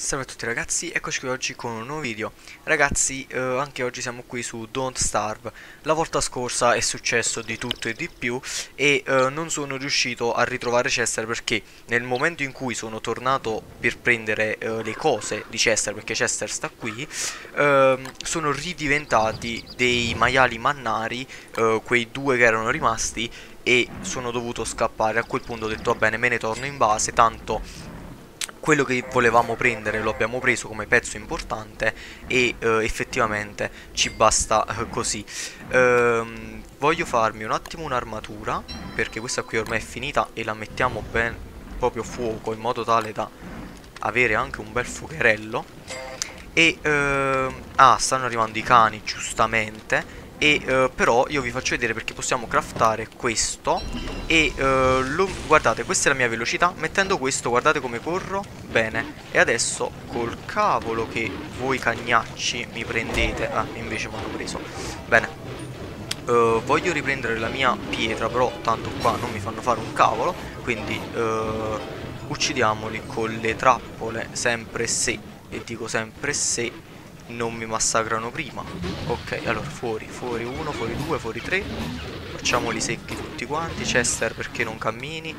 Salve a tutti ragazzi, eccoci qui oggi con un nuovo video. Ragazzi, anche oggi siamo qui su Don't Starve. La volta scorsa è successo di tutto e di più e non sono riuscito a ritrovare Chester perché nel momento in cui sono tornato per prendere le cose di Chester, perché Chester sta qui, sono ridiventati dei maiali mannari, quei due che erano rimasti, e sono dovuto scappare. A quel punto ho detto va bene, me ne torno in base, tanto quello che volevamo prendere lo abbiamo preso come pezzo importante e effettivamente ci basta così. Voglio farmi un attimo un'armatura perché questa qui ormai è finita e la mettiamo ben proprio fuoco in modo tale da avere anche un bel fuocherello. E stanno arrivando i cani giustamente. E però io vi faccio vedere perché possiamo craftare questo. E guardate, questa è la mia velocità. Mettendo questo, guardate come corro. Bene. E adesso col cavolo che voi cagnacci mi prendete. Ah, invece mi hanno preso. Bene. Voglio riprendere la mia pietra, però tanto qua non mi fanno fare un cavolo. Quindi uccidiamoli con le trappole, sempre se, e dico sempre se non mi massacrano prima. Ok, allora fuori, fuori uno, fuori due, fuori tre. Facciamoli secchi tutti quanti. Chester, perché non cammini?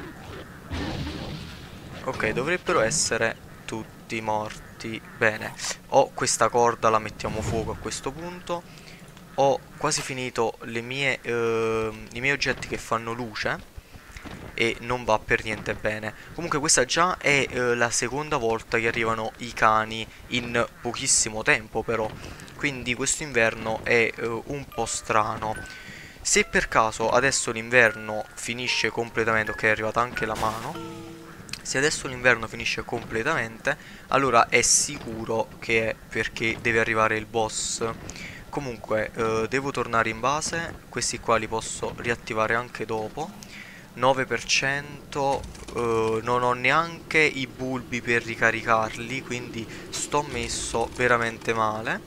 Ok, dovrebbero essere tutti morti. Bene, ho questa corda, la mettiamo fuoco a questo punto. Ho quasi finito i miei oggetti che fanno luce e non va per niente bene. Comunque questa già è la seconda volta che arrivano i cani in pochissimo tempo però. Quindi questo inverno è un po' strano. Se per caso adesso l'inverno finisce completamente, ok, è arrivata anche la mano. Se adesso l'inverno finisce completamente, allora è sicuro che è perché deve arrivare il boss. Comunque, devo tornare in base, questi qua li posso riattivare anche dopo. 9%, non ho neanche i bulbi per ricaricarli, quindi sto messo veramente male.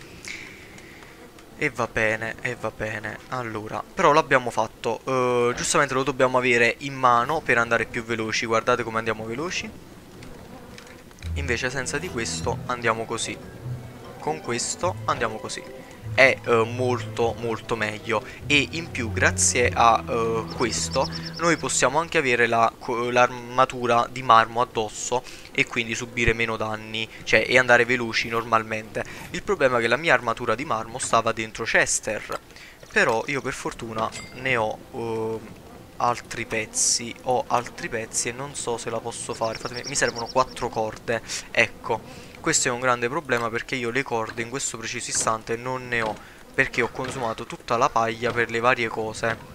E va bene, e va bene. Allora, però l'abbiamo fatto. Giustamente lo dobbiamo avere in mano per andare più veloci. Guardate come andiamo veloci. Invece senza di questo andiamo così. Con questo andiamo così. È molto molto meglio. E in più grazie a questo noi possiamo anche avere l'armatura di marmo addosso e quindi subire meno danni, cioè, e andare veloci normalmente. Il problema è che la mia armatura di marmo stava dentro Chester, però io per fortuna ne ho altri pezzi. Ho altri pezzi e non so se la posso fare. Mi servono 4 corde. Ecco, questo è un grande problema perché io le corde in questo preciso istante non ne ho, perché ho consumato tutta la paglia per le varie cose.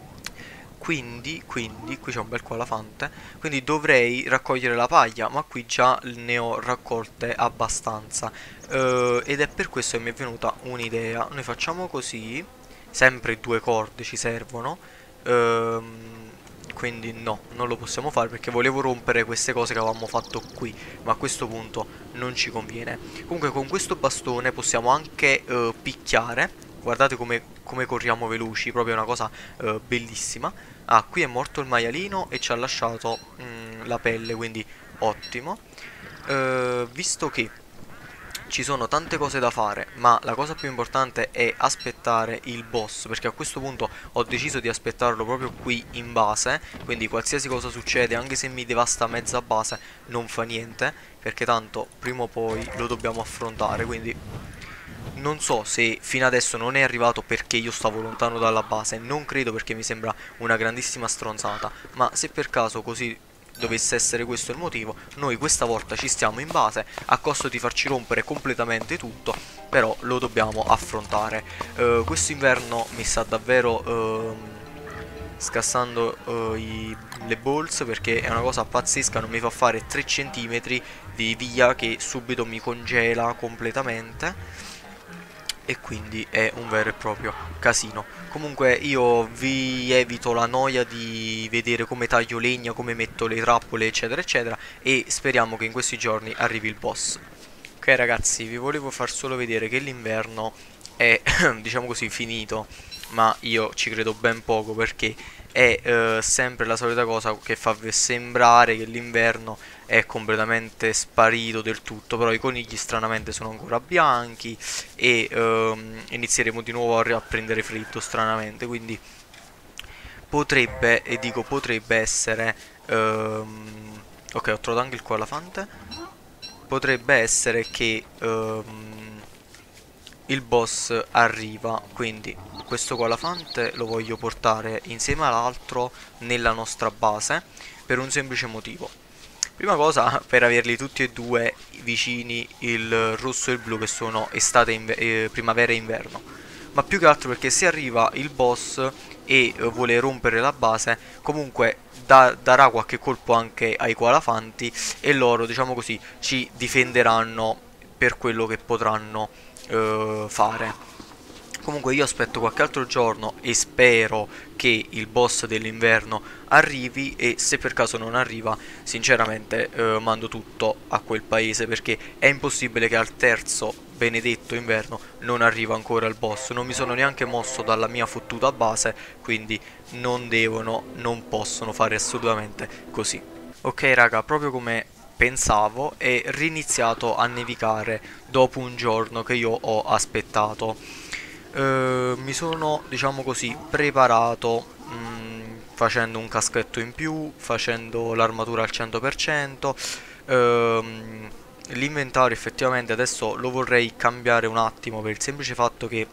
Quindi, qui c'è un bel colafante, quindi dovrei raccogliere la paglia, ma qui già ne ho raccolte abbastanza. Ed è per questo che mi è venuta un'idea. Noi facciamo così, sempre 2 corde ci servono. Quindi no, non lo possiamo fare perché volevo rompere queste cose che avevamo fatto qui, ma a questo punto non ci conviene. Comunque con questo bastone possiamo anche picchiare. Guardate come corriamo veloci, proprio una cosa bellissima. Ah, qui è morto il maialino e ci ha lasciato la pelle, quindi ottimo. Visto che ci sono tante cose da fare, ma la cosa più importante è aspettare il boss, perché a questo punto ho deciso di aspettarlo proprio qui in base, quindi qualsiasi cosa succede, anche se mi devasta mezza base, non fa niente, perché tanto prima o poi lo dobbiamo affrontare, quindi non so se fino adesso non è arrivato perché io stavo lontano dalla base, non credo perché mi sembra una grandissima stronzata, ma se per caso così dovesse essere questo il motivo, noi questa volta ci stiamo in base, a costo di farci rompere completamente tutto, però lo dobbiamo affrontare. Questo inverno mi sta davvero scassando le balls perché è una cosa pazzesca, non mi fa fare 3 centimetri di via che subito mi congela completamente e quindi è un vero e proprio casino. Comunque io vi evito la noia di vedere come taglio legna, come metto le trappole eccetera eccetera e speriamo che in questi giorni arrivi il boss. Ok ragazzi, vi volevo far solo vedere che l'inverno è diciamo così finito, ma io ci credo ben poco perché è sempre la solita cosa che fa sembrare che l'inverno è completamente sparito del tutto, però i conigli stranamente sono ancora bianchi e inizieremo di nuovo a prendere freddo stranamente, quindi potrebbe, e dico potrebbe essere, ok, ho trovato anche il koalafante, potrebbe essere che il boss arriva, quindi questo koalafante lo voglio portare insieme all'altro nella nostra base per un semplice motivo. Prima cosa, per averli tutti e due vicini, il rosso e il blu, che sono estate, primavera e inverno, ma più che altro perché se arriva il boss e vuole rompere la base, comunque darà qualche colpo anche ai koalafanti e loro, diciamo così, ci difenderanno per quello che potranno fare. Comunque io aspetto qualche altro giorno e spero che il boss dell'inverno arrivi, e se per caso non arriva, sinceramente mando tutto a quel paese, perché è impossibile che al terzo benedetto inverno non arriva ancora il boss. Non mi sono neanche mosso dalla mia fottuta base, quindi non possono fare assolutamente così. Ok raga, proprio come pensavo, è riniziato a nevicare dopo un giorno che io ho aspettato. Mi sono, diciamo così, preparato facendo un caschetto in più, facendo l'armatura al 100%. L'inventario effettivamente adesso lo vorrei cambiare un attimo, per il semplice fatto che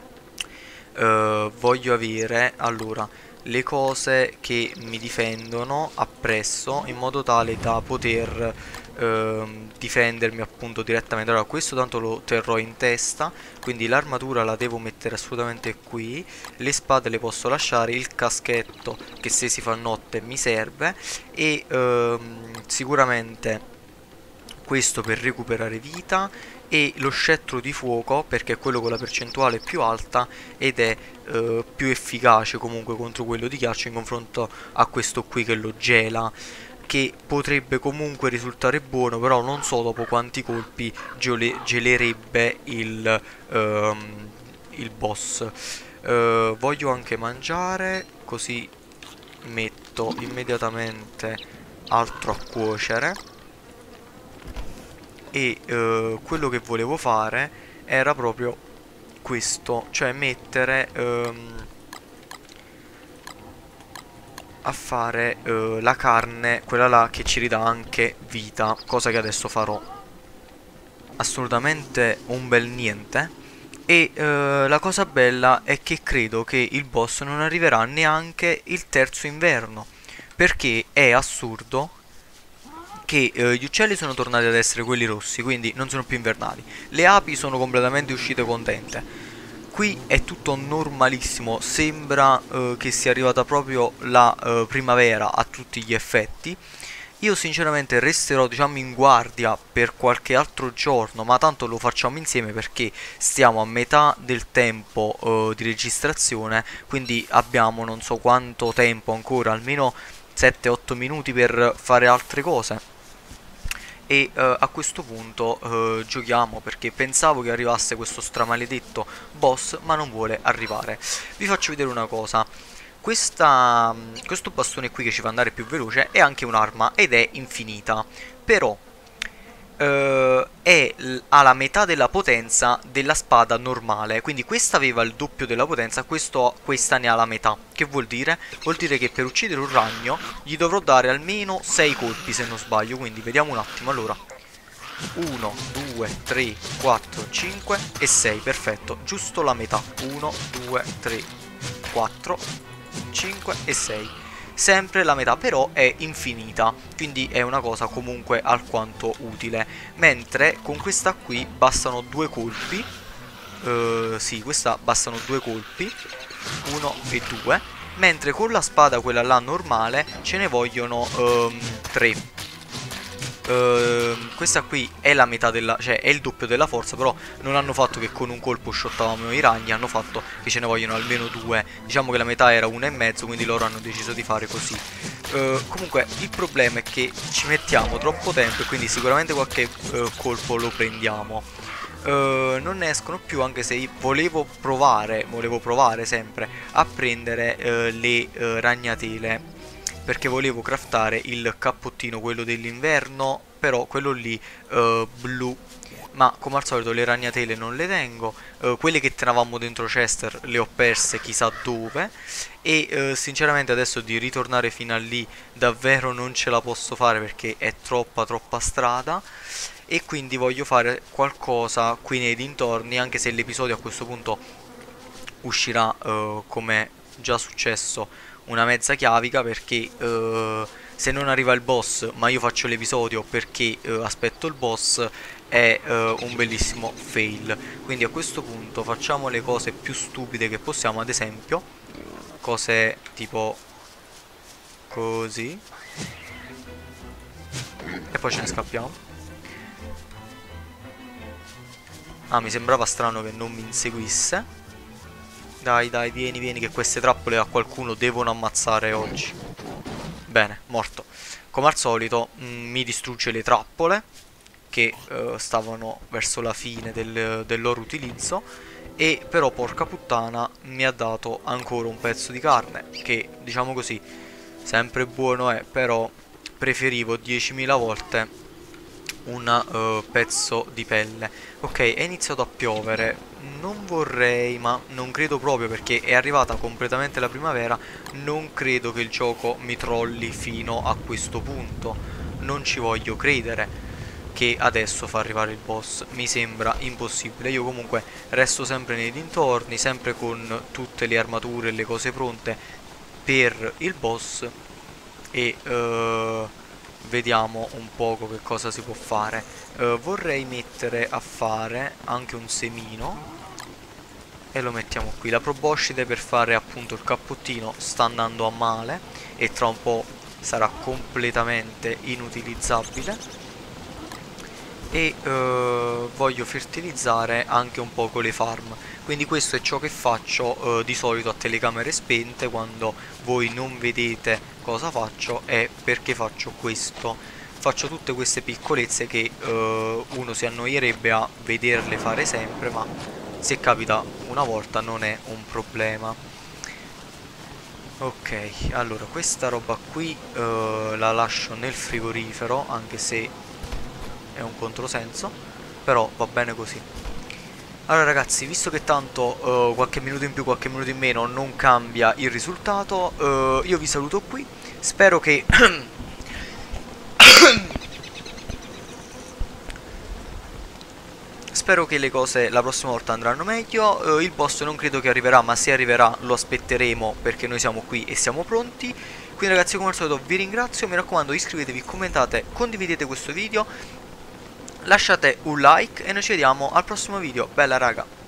voglio avere, allora, le cose che mi difendono appresso, in modo tale da poter difendermi appunto direttamente. Allora questo tanto lo terrò in testa, quindi l'armatura la devo mettere assolutamente qui, le spade le posso lasciare, il caschetto che se si fa notte mi serve, e sicuramente questo per recuperare vita, e lo scettro di fuoco perché è quello con la percentuale più alta ed è più efficace comunque contro quello di ghiaccio in confronto a questo qui che lo gela, che potrebbe comunque risultare buono, però non so dopo quanti colpi gelerebbe il boss. Voglio anche mangiare, così metto immediatamente altro a cuocere. E quello che volevo fare era proprio questo, cioè mettere a fare la carne, quella là che ci ridà anche vita, cosa che adesso farò. Assolutamente un bel niente. E la cosa bella è che credo che il boss non arriverà neanche il terzo inverno, perché è assurdo che gli uccelli sono tornati ad essere quelli rossi, quindi non sono più invernali. Le api sono completamente uscite contente. Qui è tutto normalissimo, sembra che sia arrivata proprio la primavera a tutti gli effetti. Io sinceramente resterò, diciamo, in guardia per qualche altro giorno, ma tanto lo facciamo insieme perché stiamo a metà del tempo di registrazione, quindi abbiamo non so quanto tempo ancora, almeno 7-8 minuti per fare altre cose. E a questo punto giochiamo, perché pensavo che arrivasse questo stramaledetto boss, ma non vuole arrivare. Vi faccio vedere una cosa. Questo bastone qui che ci fa andare più veloce è anche un'arma ed è infinita, però ha la metà della potenza della spada normale, quindi questa aveva il doppio della potenza, questa ne ha la metà. Che vuol dire? Vuol dire che per uccidere un ragno gli dovrò dare almeno 6 colpi se non sbaglio, quindi vediamo un attimo. Allora 1, 2, 3, 4, 5 e 6, perfetto, giusto la metà. 1, 2, 3, 4, 5 e 6, sempre la metà, però è infinita, quindi è una cosa comunque alquanto utile. Mentre con questa qui bastano 2 colpi, sì, questa bastano 2 colpi, 1 e 2, mentre con la spada, quella là normale, ce ne vogliono 3. Questa qui è la metà della, cioè è il doppio della forza, però non hanno fatto che con un colpo shottavamo i ragni, hanno fatto che ce ne vogliono almeno 2. Diciamo che la metà era 1,5, quindi loro hanno deciso di fare così. Comunque il problema è che ci mettiamo troppo tempo e quindi sicuramente qualche colpo lo prendiamo. non ne escono più, anche se volevo provare sempre a prendere le ragnatele, perché volevo craftare il cappottino, quello dell'inverno, però quello lì blu. Ma come al solito le ragnatele non le tengo, quelle che tenevamo dentro Chester le ho perse chissà dove, e sinceramente adesso di ritornare fino a lì davvero non ce la posso fare perché è troppa strada, e quindi voglio fare qualcosa qui nei dintorni, anche se l'episodio a questo punto uscirà come già successo una mezza chiavica, perché se non arriva il boss ma io faccio l'episodio perché aspetto il boss è un bellissimo fail. Quindi a questo punto facciamo le cose più stupide che possiamo, ad esempio cose tipo così, e poi ce ne scappiamo. Ah, mi sembrava strano che non mi inseguisse. Dai, vieni, che queste trappole a qualcuno devono ammazzare oggi. Bene, morto. Come al solito, mi distrugge le trappole, che stavano verso la fine del loro utilizzo, e però, porca puttana, mi ha dato ancora un pezzo di carne, che, diciamo così, sempre buono è, però preferivo 10.000 volte un pezzo di pelle. Ok, è iniziato a piovere. Non vorrei, ma non credo proprio, perché è arrivata completamente la primavera. Non credo che il gioco mi trolli fino a questo punto. Non ci voglio credere che adesso fa arrivare il boss. Mi sembra impossibile. Io comunque resto sempre nei dintorni, sempre con tutte le armature e le cose pronte per il boss, e vediamo un poco che cosa si può fare. Vorrei mettere a fare anche un semino, e lo mettiamo qui. La proboscide per fare appunto il cappottino sta andando a male e tra un po' sarà completamente inutilizzabile, e voglio fertilizzare anche un poco le farm. Quindi questo è ciò che faccio di solito a telecamere spente, quando voi non vedete cosa faccio, è perché faccio questo. Faccio tutte queste piccolezze che uno si annoierebbe a vederle fare sempre, ma se capita una volta non è un problema. Ok, allora questa roba qui la lascio nel frigorifero, anche se è un controsenso, però va bene così. Allora ragazzi, visto che tanto qualche minuto in più, qualche minuto in meno non cambia il risultato, io vi saluto qui. Spero che spero che le cose la prossima volta andranno meglio. Il boss non credo che arriverà, ma se arriverà lo aspetteremo, perché noi siamo qui e siamo pronti. Quindi ragazzi, come al solito vi ringrazio, mi raccomando iscrivetevi, commentate, condividete questo video, lasciate un like e noi ci vediamo al prossimo video. Bella raga!